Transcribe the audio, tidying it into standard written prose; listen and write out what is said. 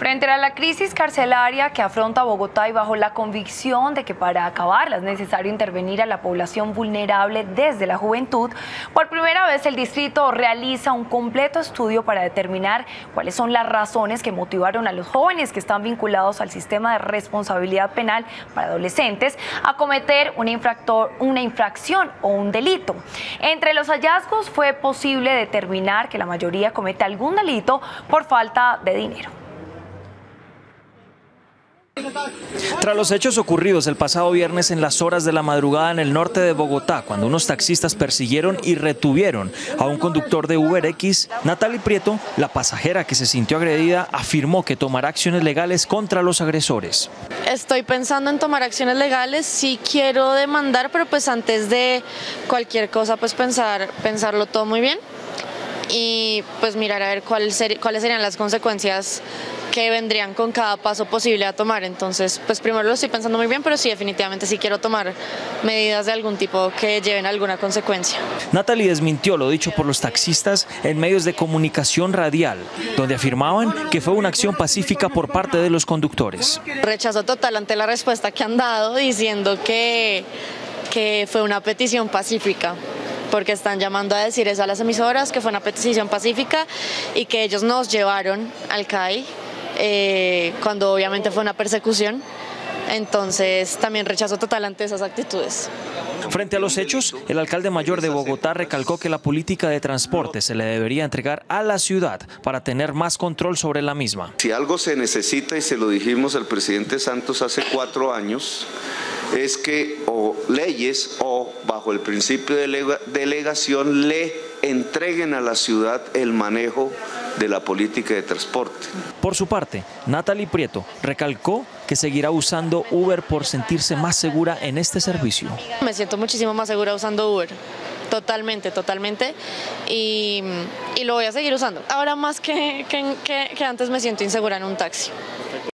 Frente a la crisis carcelaria que afronta Bogotá y bajo la convicción de que para acabarla es necesario intervenir a la población vulnerable desde la juventud, por primera vez el distrito realiza un completo estudio para determinar cuáles son las razones que motivaron a los jóvenes que están vinculados al sistema de responsabilidad penal para adolescentes a cometer una infracción o un delito. Entre los hallazgos fue posible determinar que la mayoría comete algún delito por falta de dinero. Tras los hechos ocurridos el pasado viernes en las horas de la madrugada en el norte de Bogotá, cuando unos taxistas persiguieron y retuvieron a un conductor de UberX, Natalie Prieto, la pasajera que se sintió agredida, afirmó que tomará acciones legales contra los agresores. Estoy pensando en tomar acciones legales, sí quiero demandar, pero pues antes de cualquier cosa pues pensarlo todo muy bien y pues mirar a ver cuáles serían las consecuencias que vendrían con cada paso posible a tomar. Entonces, pues primero lo estoy pensando muy bien, pero sí, definitivamente sí quiero tomar medidas de algún tipo que lleven a alguna consecuencia. Natalie desmintió lo dicho por los taxistas en medios de comunicación radial, donde afirmaban que fue una acción pacífica por parte de los conductores. Rechazo total ante la respuesta que han dado, diciendo que fue una petición pacífica, porque están llamando a decir eso a las emisoras, que fue una petición pacífica y que ellos nos llevaron al CAI, cuando obviamente fue una persecución. Entonces también rechazo total ante esas actitudes. Frente a los hechos, el alcalde mayor de Bogotá recalcó que la política de transporte se le debería entregar a la ciudad para tener más control sobre la misma. Si algo se necesita, y se lo dijimos al presidente Santos hace 4 años, es que o leyes o bajo el principio de delegación le entreguen a la ciudad el manejo de la política de transporte. Por su parte, Natalie Prieto recalcó que seguirá usando Uber por sentirse más segura en este servicio. Me siento muchísimo más segura usando Uber, totalmente, y lo voy a seguir usando. Ahora más que antes me siento insegura en un taxi.